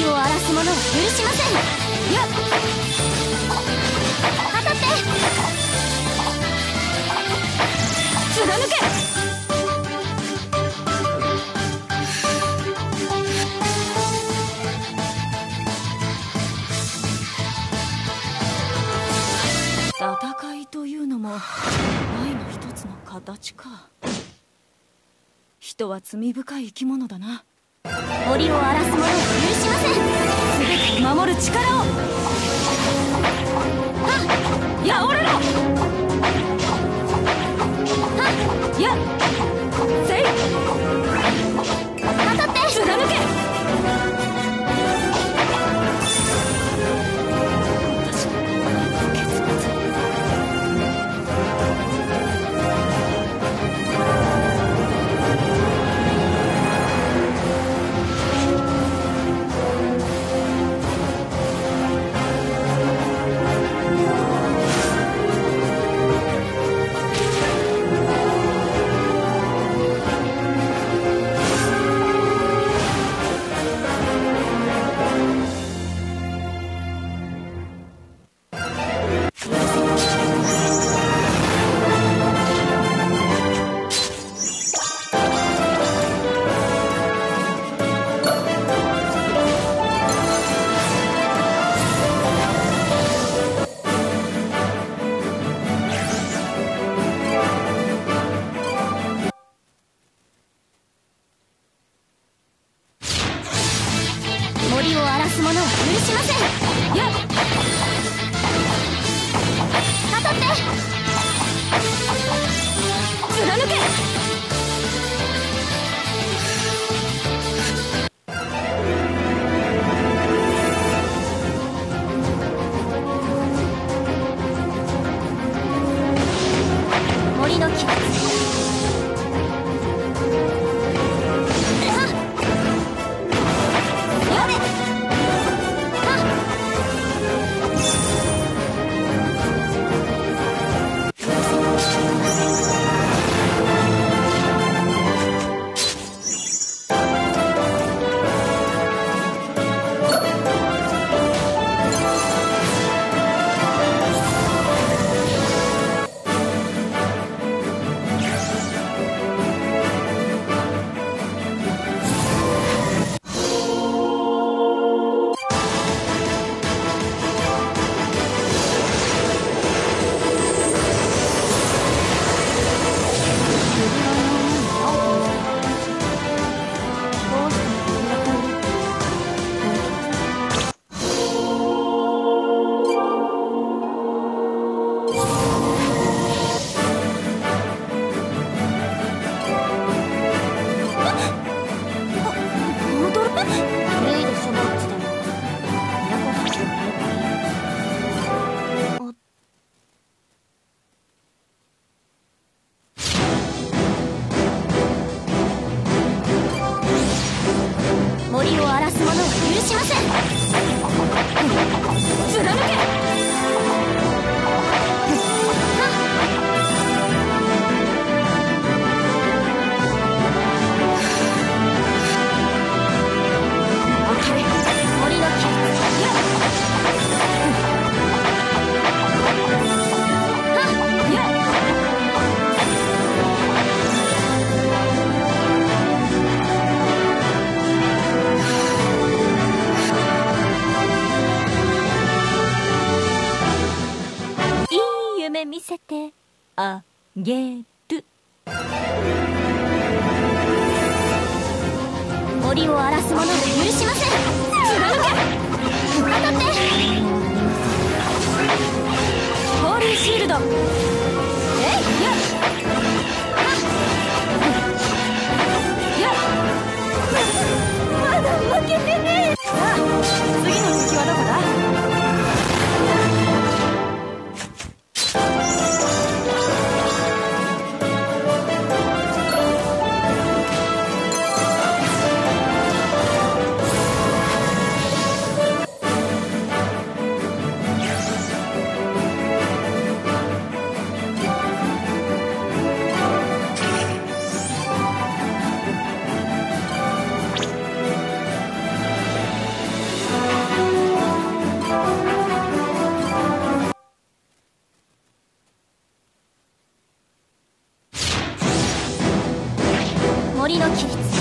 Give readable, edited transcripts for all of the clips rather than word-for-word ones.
森を荒らす者は許しません。やっ当たって貫け。戦いというのも愛の一つの形か。人は罪深い生き物だな。森を荒らす者は許しません。全てを守る力を。はっやおれろ。はっやせい当たって貫け。私の結末。森を荒らす者は許しません。やっ当たって貫け。森の木森を荒らす者は許しません。貫け。見せてあげる。森を荒らす者は許しません。貫け。当たってホーリーシールド。えいややまだ負けてねえ。さあ次の敵はどこだ。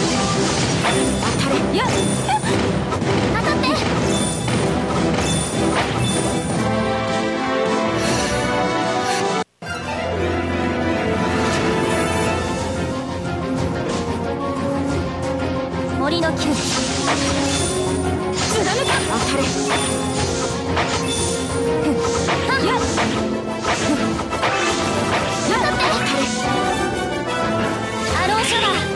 当たれ。やっ、当たって。森の剣貫か。当たれ。やっ、当たって。当たれ。アローシャワー。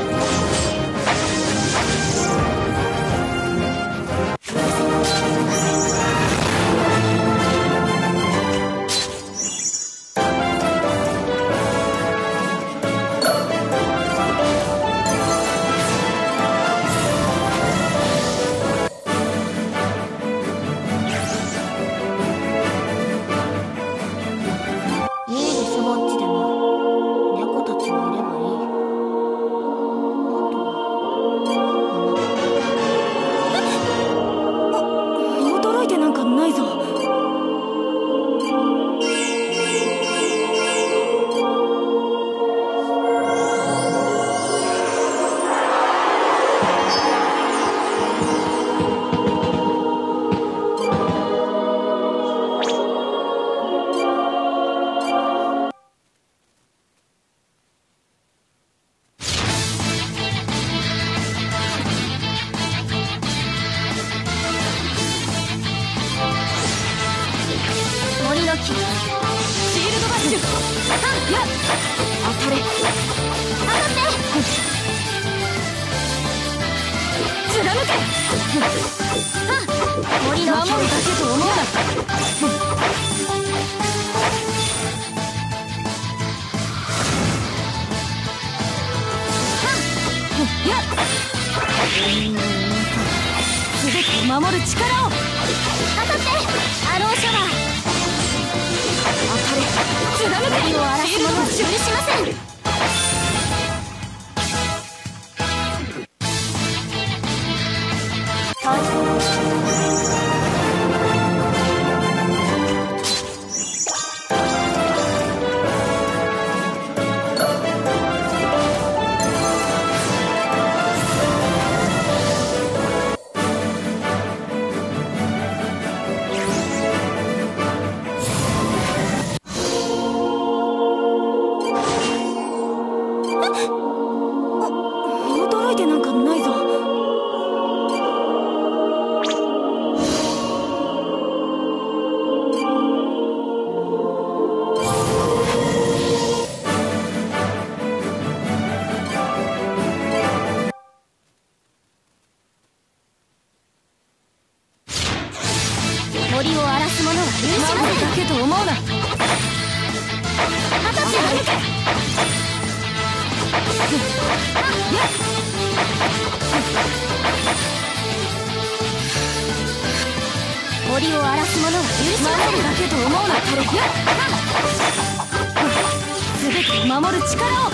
守る力を。当たって。アローシャワー。当たれ。貫け。身を荒らす者は許しません。驚いてなんかないぞ。森を荒らす者は許しません。だけと思うな。二十歳抜け。森を荒らす者は許しません。だけと思うな。すべて守る力を。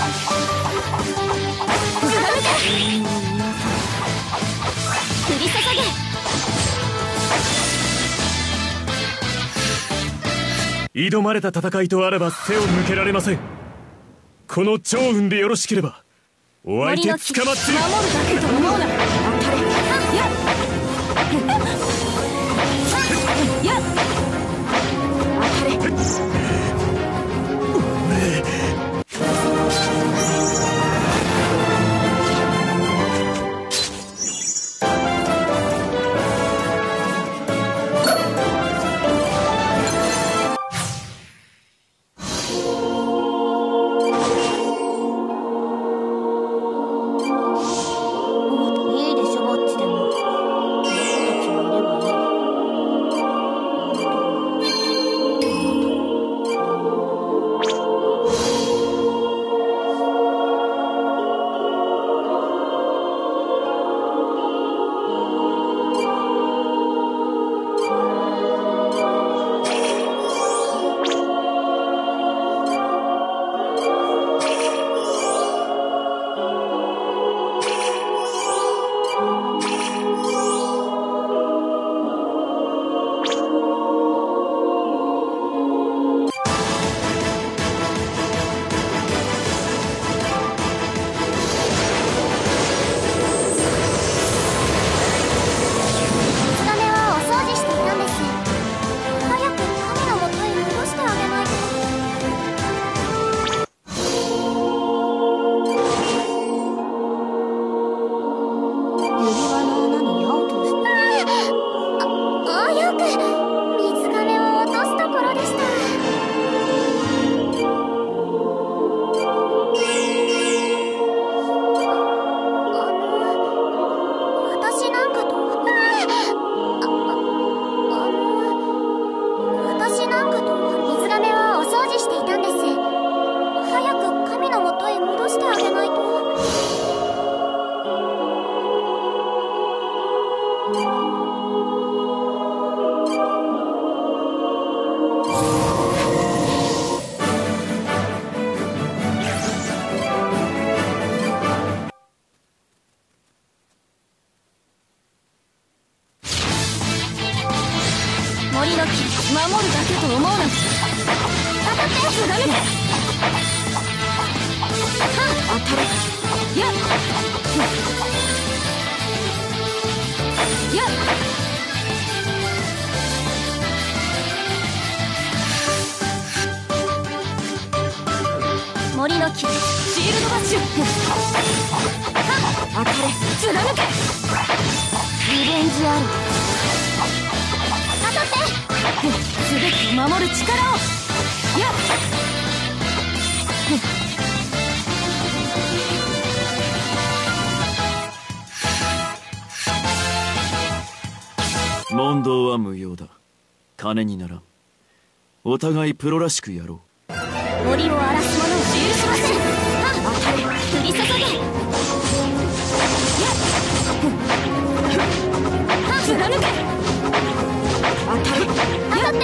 貫け。降り注げ。挑まれた戦いとあれば背を向けられません。この趙雲でよろしければお相手捕まって守るだけと思うな。当たれ。やっやっ当たれ。 守るだけと思うな。当たって貫け。当たる。やっやっ森の木シールドバッシュ。当たれ貫け。リベンジある。当たって全てを守る力を。やっ問答は無用だ。金にならん。お互いプロらしくやろう。 森を荒らす者を許しません。当たれ降り注げ。貫け。当たる。当たって。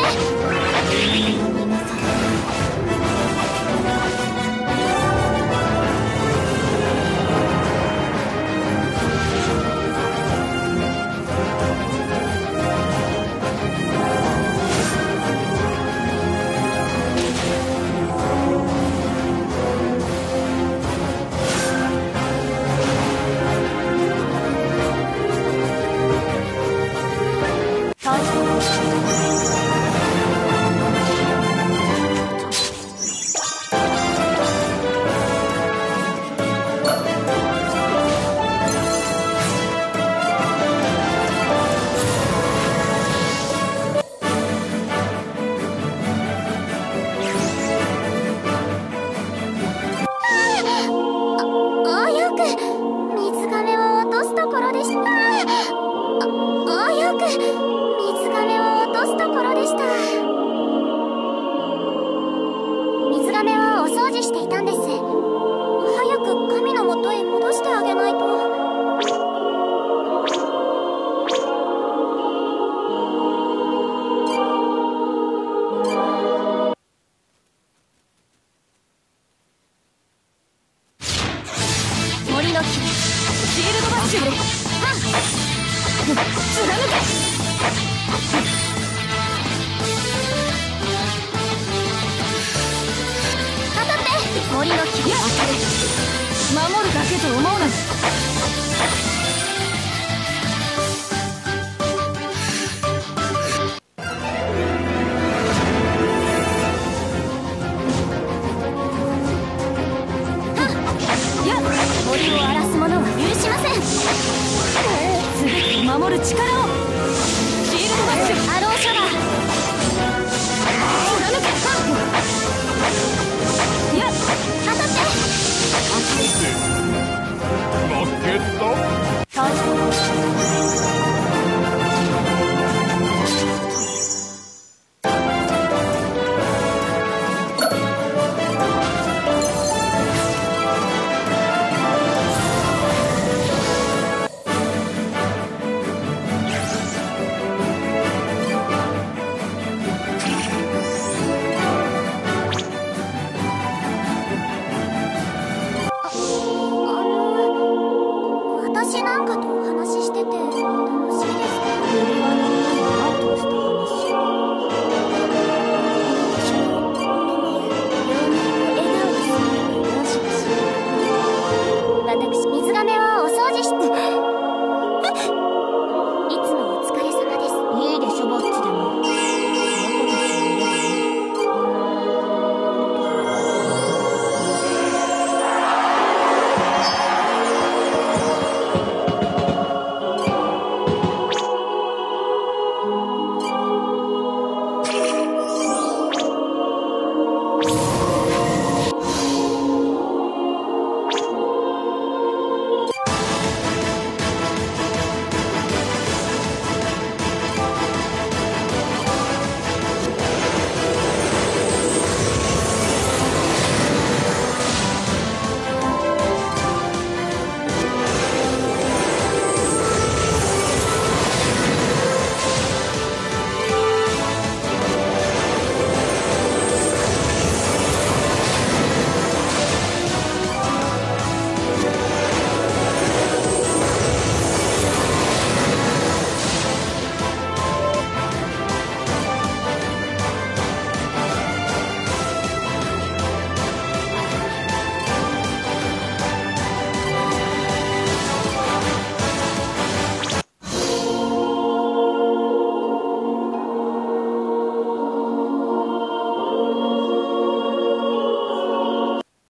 森の木で当たれ。守るだけと思うな。森を荒らす者は許しません。全てを守る力を。シールドバッシュアローシャワー。貫け。やっ当たって。 負けた。 私なんかとお話ししてて楽しいですか？